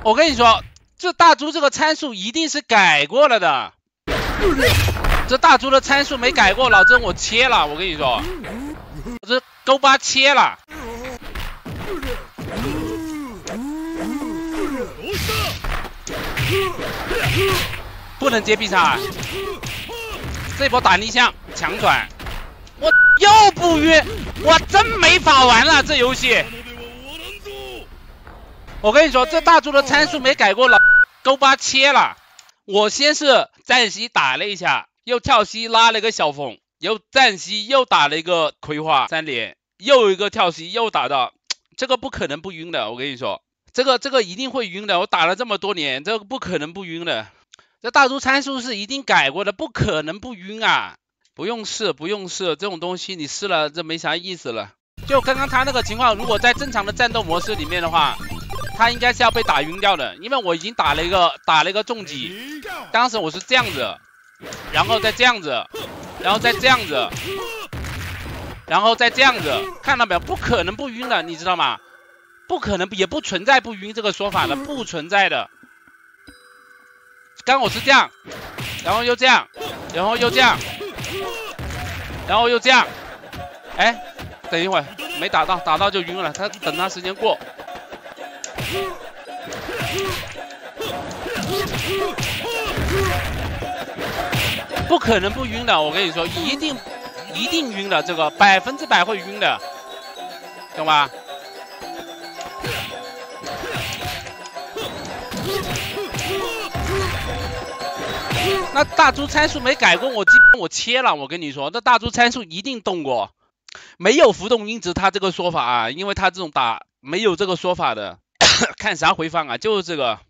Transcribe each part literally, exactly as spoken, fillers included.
我跟你说，这大猪这个参数一定是改过了的。这大猪的参数没改过，老曾我切了。我跟你说，我这勾八切了。不能接必杀，这一波打逆向强转，我又不晕，我真没法玩了这游戏。我跟你说，这大猪的参数没改过，老勾八切了。我先是暂息打了一下，又跳膝拉了一个小缝，又暂息又打了一个葵花三连，又一个跳膝又打到，这个不可能不晕的。我跟你说，这个这个一定会晕的。我打了这么多年，这个不可能不晕的。这大猪参数是一定改过的，不可能不晕啊！不用试，不用试，这种东西你试了这没啥意思了。就刚刚他那个情况，如果在正常的战斗模式里面的话，他应该是要被打晕掉的，因为我已经打了一个打了一个重击，当时我是这样子，然后再这样子，然后再这样子，然后再这样子，看到没有？不可能不晕的，你知道吗？不可能，也不存在不晕这个说法的，不存在的。刚我是这样，然后又这样，然后又这样，然后又这样，哎，等一会儿没打到，打到就晕了，他等他时间过。不可能不晕的，我跟你说，一定一定晕的，这个百分之百会晕的，懂吧？那大猪参数没改过，我基本我切了。我跟你说，那大猪参数一定动过，没有浮动音值，他这个说法啊，因为他这种打没有这个说法的，看啥回放啊，就是这个。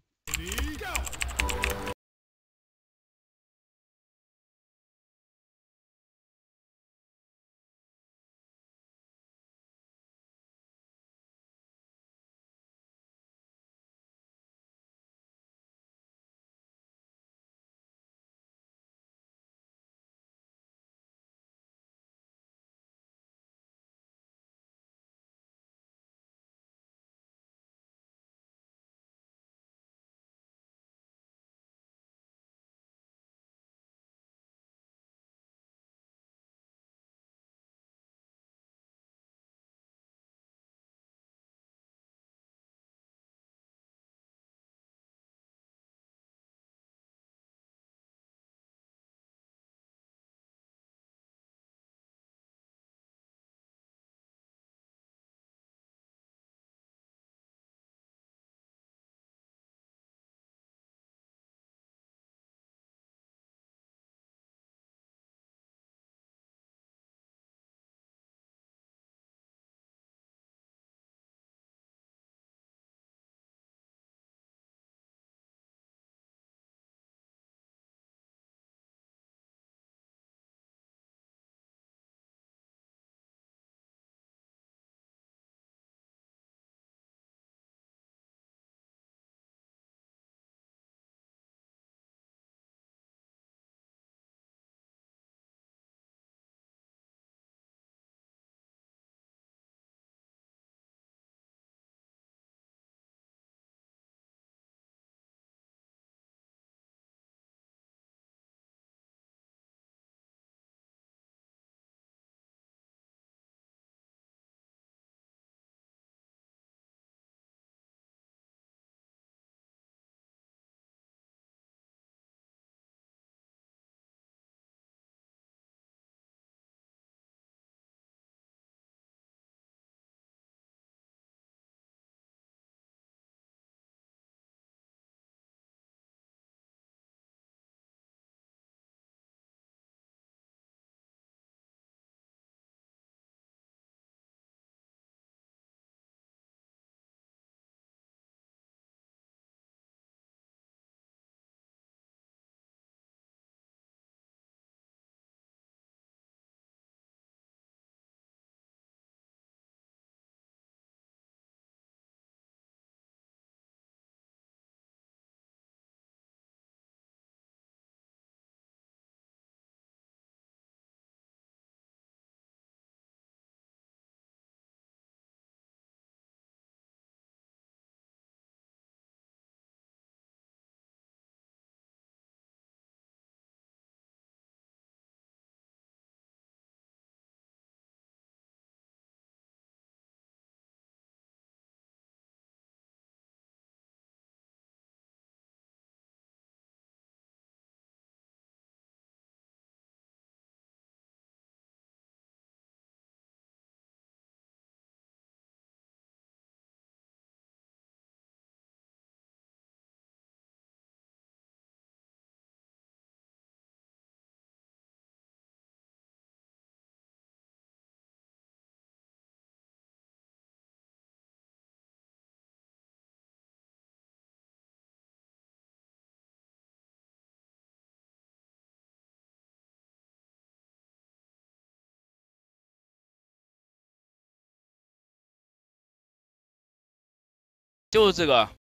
就是这个。